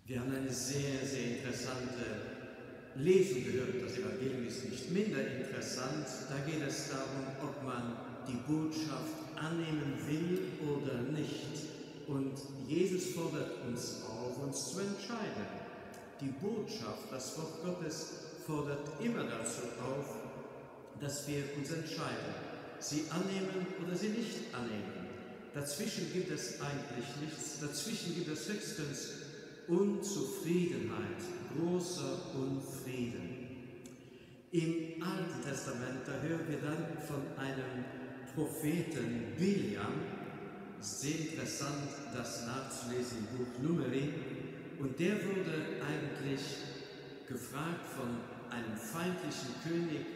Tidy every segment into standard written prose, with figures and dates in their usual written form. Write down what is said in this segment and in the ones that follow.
Wir haben eine sehr, sehr interessante Lesung gehört. Das Evangelium ist nicht minder interessant. Da geht es darum, ob man die Botschaft annehmen will oder nicht. Und Jesus fordert uns auf, uns zu entscheiden. Die Botschaft, das Wort Gottes, fordert immer dazu auf, dass wir uns entscheiden, sie annehmen oder sie nicht annehmen. Dazwischen gibt es eigentlich nichts. Dazwischen gibt es höchstens Unzufriedenheit, großer Unfrieden. Im Alten Testament, da hören wir dann von einem Propheten Biliam, sehr interessant, das nachzulesen im Buch Numeri, und der wurde eigentlich gefragt von einem feindlichen König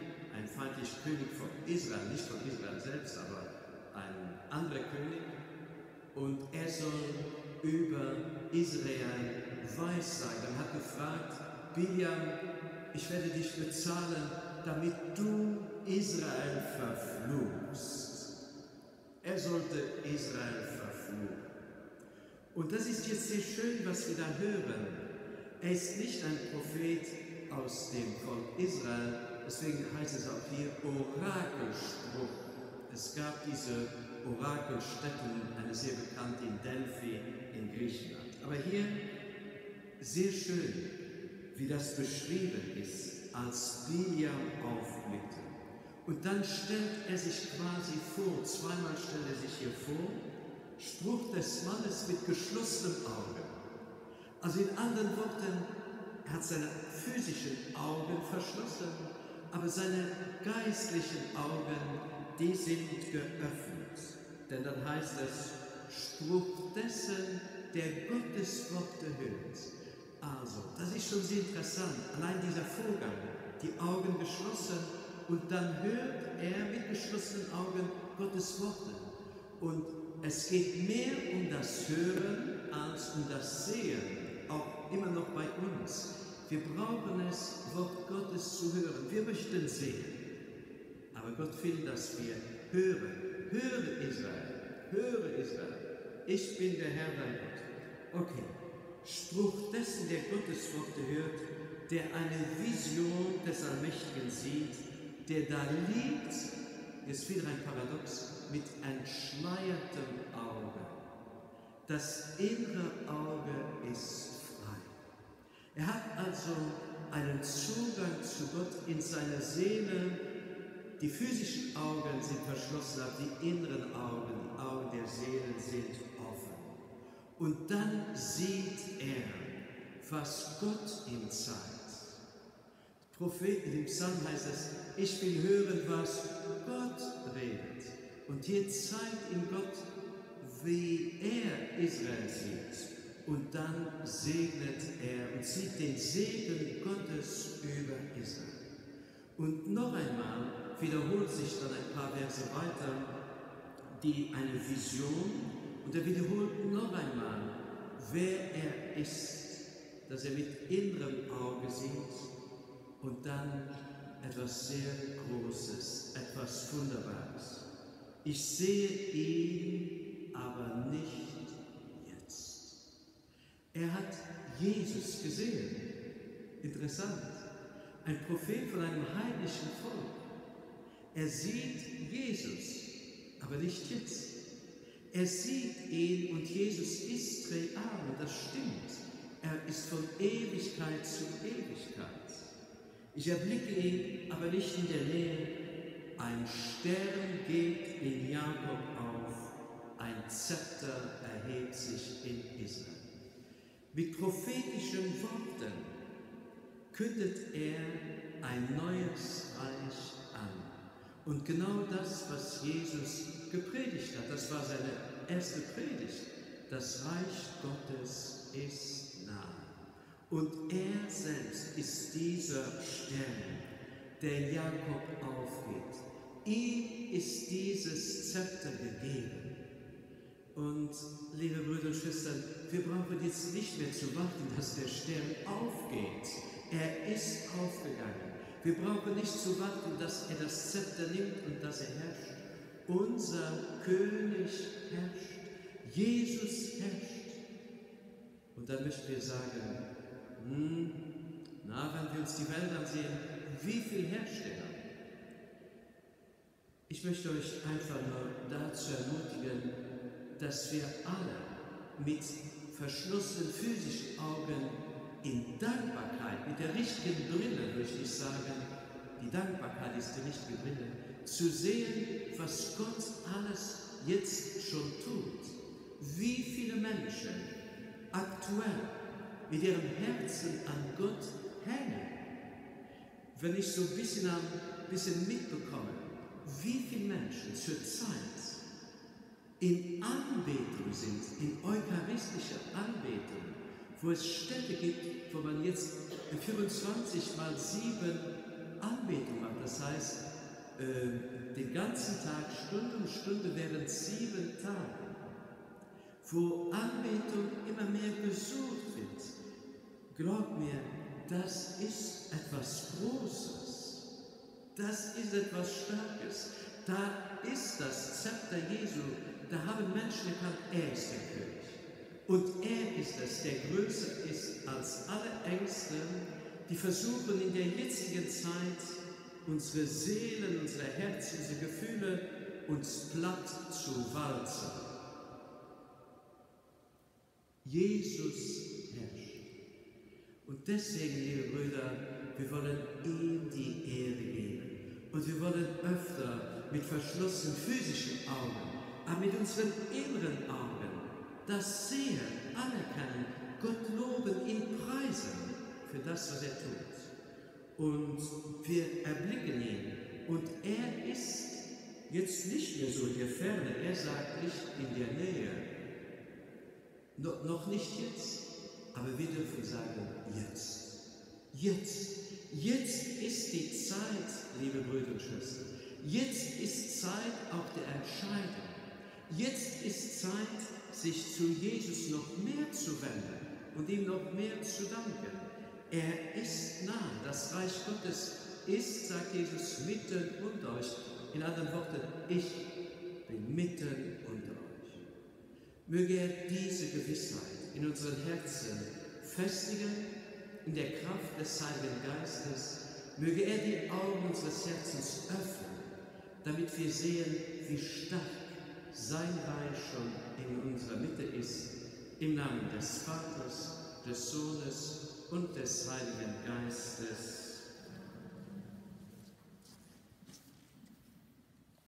von Israel, nicht von Israel selbst, aber ein anderer König, und er soll über Israel weissagen. Er hat gefragt: Biliam, ich werde dich bezahlen, damit du Israel verfluchst. Er sollte Israel verfluchen. Und das ist jetzt sehr schön, was wir da hören. Er ist nicht ein Prophet aus dem Volk Israel, deswegen heißt es auch hier Orakelspruch. Es gab diese Orakelstätten, eine sehr bekannte in Delphi in Griechenland. Aber hier sehr schön, wie das beschrieben ist, als Biliam aufblickte. Und dann stellt er sich quasi vor, zweimal stellt er sich hier vor, Spruch des Mannes mit geschlossenen Augen. Also in anderen Worten, er hat seine physischen Augen verschlossen, aber seine geistlichen Augen, die sind geöffnet. Denn dann heißt es, Spruch dessen, der Gottes Worte hört. Also, das ist schon sehr interessant, allein dieser Vorgang, die Augen geschlossen, und dann hört er mit geschlossenen Augen Gottes Worte. Und es geht mehr um das Hören als um das Sehen, auch immer noch bei uns. Wir brauchen es, Wort Gottes zu hören. Wir möchten sehen, aber Gott will, dass wir hören. Höre Israel, ich bin der Herr dein Gott. Okay, Spruch dessen, der Gottes Worte hört, der eine Vision des Allmächtigen sieht, der da liegt, ist wieder ein Paradox, mit entschleiertem Auge. Das innere Auge ist frei. Er hat also einen Zugang zu Gott in seiner Seele. Die physischen Augen sind verschlossen, aber die inneren Augen, die Augen der Seele sind offen. Und dann sieht er, was Gott ihm zeigt. Im Psalm heißt es, ich will hören, was Gott redet. Und hier zeigt ihm Gott, wie er Israel sieht. Und dann segnet er und sieht den Segen Gottes über Israel. Und noch einmal wiederholt sich dann ein paar Verse weiter eine Vision, und er wiederholt noch einmal, wer er ist, dass er mit innerem Auge sieht, und dann etwas sehr Großes, etwas Wunderbares. Ich sehe ihn, aber nicht jetzt. Er hat Jesus gesehen. Interessant. Ein Prophet von einem heidnischen Volk. Er sieht Jesus, aber nicht jetzt. Er sieht ihn, und Jesus ist real, und das stimmt. Er ist von Ewigkeit zu Ewigkeit. Ich erblicke ihn, aber nicht in der Nähe. Ein Stern geht in Jakob auf, ein Zepter erhebt sich in Israel. Mit prophetischen Worten kündet er ein neues Reich an. Und genau das, was Jesus gepredigt hat, das war seine erste Predigt. Das Reich Gottes ist nahe. Und er selbst ist dieser Stern, der Jakob aufgeht. Ihm ist dieses Zepter gegeben. Und, liebe Brüder und Schwestern, wir brauchen jetzt nicht mehr zu warten, dass der Stern aufgeht. Er ist aufgegangen. Wir brauchen nicht zu warten, dass er das Zepter nimmt und dass er herrscht. Unser König herrscht. Jesus herrscht. Und Und dann möchten wir sagen, wenn wir uns die Welt ansehen, wie viele Hersteller. Ich möchte euch einfach nur dazu ermutigen, dass wir alle mit verschlossenen physischen Augen in Dankbarkeit, mit der richtigen Brille, möchte ich sagen, die Dankbarkeit ist die richtige Brille, zu sehen, was Gott alles jetzt schon tut. Wie viele Menschen aktuell mit ihrem Herzen an Gott hängen. Wenn ich so ein bisschen mitbekomme, wie viele Menschen zur Zeit in Anbetung sind, in eucharistischer Anbetung, wo es Städte gibt, wo man jetzt 24 mal 7 Anbetung macht. Das heißt, den ganzen Tag, Stunde um Stunde während 7 Tagen, wo Anbetung immer mehr besucht wird. Glaub mir, das ist etwas Großes. Das ist etwas Starkes. Da ist das Zepter Jesu. Da haben Menschen erkannt, er ist der König. Und er ist es, der größer ist als alle Ängste, die versuchen in der jetzigen Zeit unsere Seelen, unsere Herzen, unsere Gefühle uns platt zu walzen. Jesus herrscht. Und deswegen, liebe Brüder, wir wollen ihm die Ehre geben. Und wir wollen öfter mit verschlossenen physischen Augen, aber mit unseren inneren Augen das sehen, anerkennen, Gott loben, ihn preisen für das, was er tut. Und wir erblicken ihn. Und er ist jetzt nicht mehr so in der Ferne, er sagt nicht in der Nähe. Noch nicht jetzt, aber wir dürfen sagen, jetzt. Jetzt. Jetzt ist die Zeit, liebe Brüder und Schwestern. Jetzt ist Zeit auch der Entscheidung. Jetzt ist Zeit, sich zu Jesus noch mehr zu wenden und ihm noch mehr zu danken. Er ist nah. Das Reich Gottes ist, sagt Jesus, mitten unter euch. In anderen Worten, ich bin mitten unter euch. Möge er diese Gewissheit in unseren Herzen festigen, in der Kraft des Heiligen Geistes. Möge er die Augen unseres Herzens öffnen, damit wir sehen, wie stark sein Reich schon in unserer Mitte ist. Im Namen des Vaters, des Sohnes und des Heiligen Geistes.